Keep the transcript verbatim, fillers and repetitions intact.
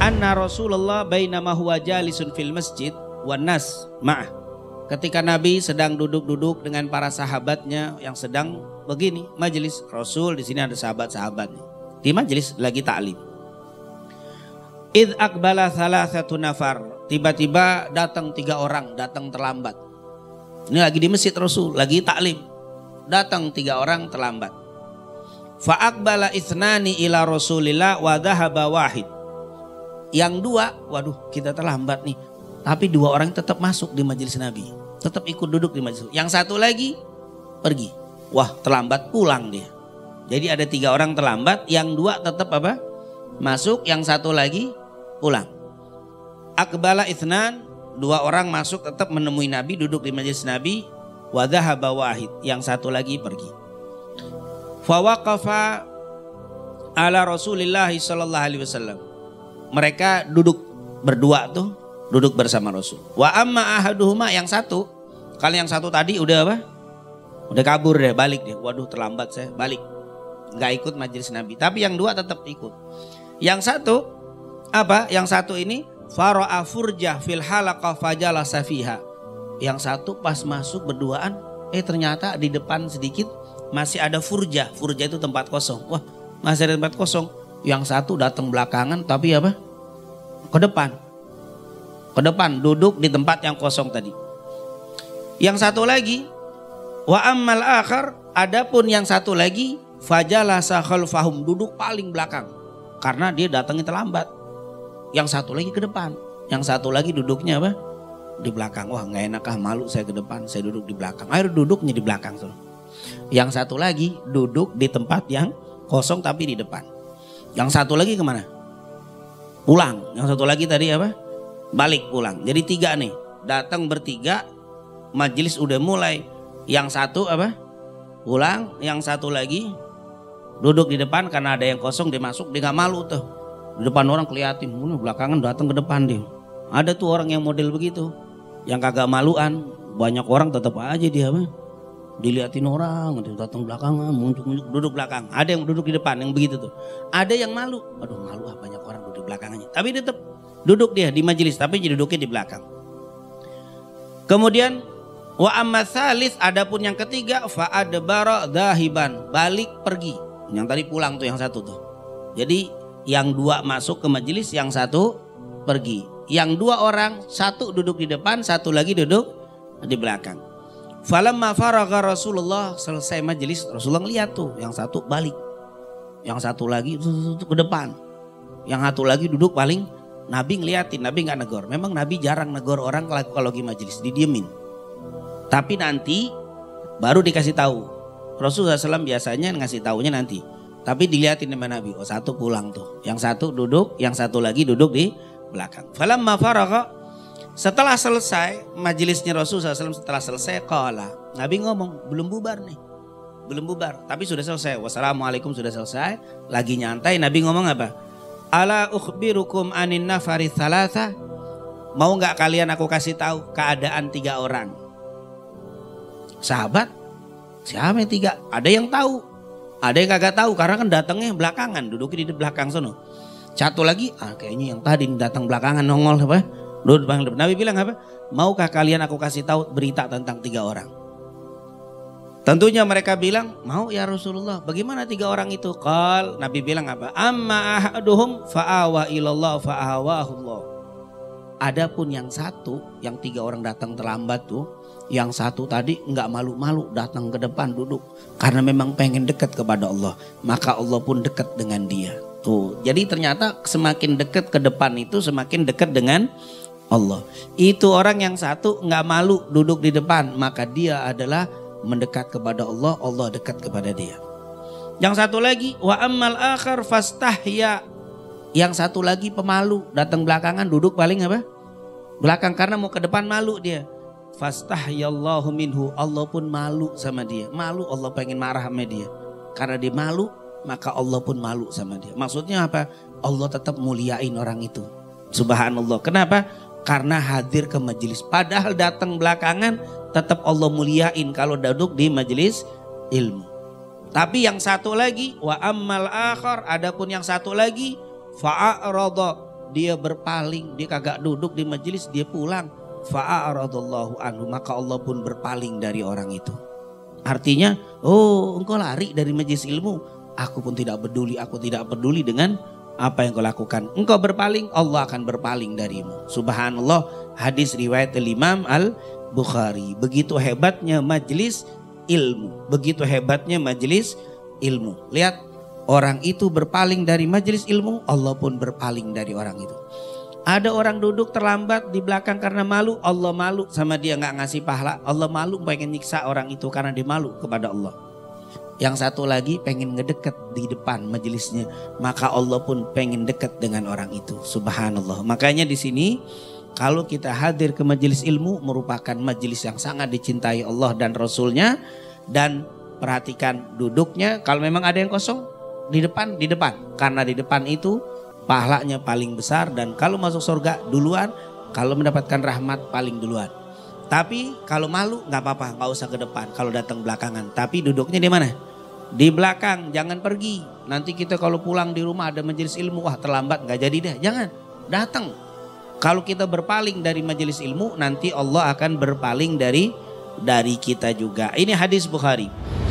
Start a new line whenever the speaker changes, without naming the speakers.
anna Rasulullah bainama huwa jalisun fil masjid wan nas ma'ah. Ketika Nabi sedang duduk-duduk dengan para sahabatnya yang sedang begini majelis, Rasul di sini ada sahabat-sahabatnya di majelis lagi ta'lim. Idh aqbala thalathatu nafar, tiba-tiba datang tiga orang, datang terlambat. Ini lagi di masjid Rasul, lagi ta'lim, datang tiga orang terlambat. Fa aqbala ithnani ila Rasulillah wa dhahaba wahid. Yang dua, waduh kita terlambat nih. Tapi dua orang tetap masuk di majelis Nabi. Tetap ikut duduk di majelis. Yang satu lagi pergi. Wah terlambat, pulang dia. Jadi ada tiga orang terlambat. Yang dua tetap apa? Masuk. Yang satu lagi pulang. Aqbala itsnan. Dua orang masuk tetap menemui Nabi. Duduk di majelis Nabi. Wa dhahaba wahid. Yang satu lagi pergi. Fa waqafa ala Rasulillah sallallahu alaihi wasallam. Mereka duduk berdua tuh. Duduk bersama Rasul. Wa amma ahaduhuma, yang satu, kalau yang satu tadi udah apa? Udah kabur deh, balik deh. Waduh terlambat saya, balik. Nggak ikut majelis Nabi. Tapi yang dua tetap ikut. Yang satu apa? Yang satu ini fara'a furjah fil halaqah fajalasa fiha. Yang satu pas masuk berduaan, eh ternyata di depan sedikit masih ada furjah. Furjah itu tempat kosong. Wah, masih ada tempat kosong. Yang satu datang belakangan tapi apa? Ke depan. Ke depan duduk di tempat yang kosong tadi. Yang satu lagi wa ammal akhar, adapun yang satu lagi fajalasa khalfahum, duduk paling belakang karena dia datangnya terlambat. Yang satu lagi ke depan, yang satu lagi duduknya apa? Di belakang. Wah nggak enak ah, malu saya ke depan, saya duduk di belakang. Ayo duduknya di belakang. Yang satu lagi duduk di tempat yang kosong tapi di depan. Yang satu lagi kemana? Pulang. Yang satu lagi tadi apa? Balik pulang. Jadi tiga nih, datang bertiga, majelis udah mulai. Yang satu apa? Pulang. Yang satu lagi duduk di depan karena ada yang kosong, dia masuk, dia nggak malu tuh. Di depan orang keliatin, belakangan datang ke depan dia. Ada tuh orang yang model begitu, yang kagak maluan. Banyak orang tetap aja dia apa? Diliatin orang, datang belakangan, muncul-muncul duduk belakang. Ada yang duduk di depan, yang begitu tuh. Ada yang malu, aduh malu ah banyak orang duduk belakangnya. Tapi dia tetap duduk dia di majelis, tapi duduknya di belakang. Kemudian wa amma tsalis, adapun yang ketiga fa adbara dhahiban, balik pergi. Yang tadi pulang tuh yang satu tuh. Jadi yang dua masuk ke majelis, yang satu pergi. Yang dua orang, satu duduk di depan, satu lagi duduk di belakang. Falamma faragha Rasulullah, selesai majelis, Rasulullah lihat tuh yang satu balik. Yang satu lagi ke depan. Yang satu lagi duduk paling. Nabi ngeliatin, Nabi nggak negor. Memang Nabi jarang negor orang kalau lagi majelis, didiemin. Tapi nanti baru dikasih tahu. Rasulullah shallallahu alaihi wasallam biasanya ngasih taunya nanti. Tapi diliatin sama Nabi. Oh satu pulang tuh, yang satu duduk, yang satu lagi duduk di belakang. Falamma faragha, setelah selesai majelisnya Rasulullah shallallahu alaihi wasallam, setelah selesai qala, Nabi ngomong belum bubar nih, belum bubar, tapi sudah selesai. Wassalamualaikum, sudah selesai. Lagi nyantai, Nabi ngomong apa? Ala ukhbirukum anin nafari thalatha, mau nggak kalian aku kasih tahu keadaan tiga orang? Sahabat, siapa yang tiga? Ada yang tahu, ada yang kagak tahu karena kan datangnya belakangan, duduknya di belakang sono. Satu lagi, ah kayaknya yang tadi datang belakangan nongol apa? Duduk belakang. Nabi bilang apa? Maukah kalian aku kasih tahu berita tentang tiga orang? Tentunya mereka bilang, mau ya Rasulullah. Bagaimana tiga orang itu? Qal, Nabi bilang apa? Amma ahaduhum fa'awa ilallah fa'awahullah. Adapun yang satu, yang tiga orang datang terlambat tuh, yang satu tadi nggak malu-malu datang ke depan duduk karena memang pengen dekat kepada Allah, maka Allah pun dekat dengan dia. Tuh, jadi ternyata semakin dekat ke depan itu semakin dekat dengan Allah. Itu orang yang satu nggak malu duduk di depan, maka dia adalah mendekat kepada Allah, Allah dekat kepada dia. Yang satu lagi wa ammal akhar fastahya. Yang satu lagi pemalu, datang belakangan duduk paling apa? Belakang karena mau ke depan malu dia. Fastahyallahu minhu, Allah pun malu sama dia. Malu, Allah pengen marah sama dia. Karena dia malu, maka Allah pun malu sama dia. Maksudnya apa? Allah tetap muliain orang itu. Subhanallah. Kenapa? Karena hadir ke majelis. Padahal datang belakangan tetap Allah muliain kalau duduk di majelis ilmu. Tapi yang satu lagi wa ammal akhar, adapun yang satu lagi fa'arada, dia berpaling, dia kagak duduk di majelis, dia pulang. Fa'aradallahu anhu, maka Allah pun berpaling dari orang itu. Artinya, oh engkau lari dari majelis ilmu, aku pun tidak peduli, aku tidak peduli dengan apa yang kau lakukan. Engkau berpaling, Allah akan berpaling darimu. Subhanallah, hadis riwayat Imam Al-Bukhari. Begitu hebatnya majelis ilmu, begitu hebatnya majelis ilmu. Lihat, orang itu berpaling dari majelis ilmu, Allah pun berpaling dari orang itu. Ada orang duduk terlambat di belakang karena malu, Allah malu sama dia, nggak ngasih pahala. Allah malu, pengen nyiksa orang itu karena dia malu kepada Allah. Yang satu lagi pengen ngedeket di depan majelisnya, maka Allah pun pengen dekat dengan orang itu. Subhanallah. Makanya di sini kalau kita hadir ke majelis ilmu merupakan majelis yang sangat dicintai Allah dan Rasulnya. Dan perhatikan duduknya, kalau memang ada yang kosong di depan, di depan. Karena di depan itu pahalanya paling besar, dan kalau masuk surga duluan, kalau mendapatkan rahmat paling duluan. Tapi kalau malu nggak apa-apa, nggak usah ke depan kalau datang belakangan. Tapi duduknya di mana? Di belakang, jangan pergi. Nanti kita kalau pulang di rumah ada majelis ilmu, wah terlambat nggak jadi deh. Jangan, datang. Kalau kita berpaling dari majelis ilmu, nanti Allah akan berpaling dari dari kita juga. Ini hadis Bukhari.